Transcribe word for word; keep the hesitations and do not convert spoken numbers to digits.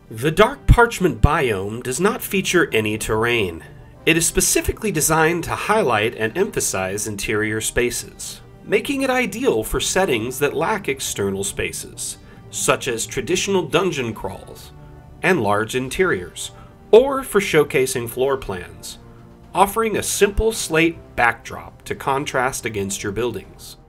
The Dark Parchment Biome does not feature any terrain. It is specifically designed to highlight and emphasize interior spaces, making it ideal for settings that lack external spaces, such as traditional dungeon crawls and large interiors, or for showcasing floor plans, offering a simple slate backdrop to contrast against your buildings.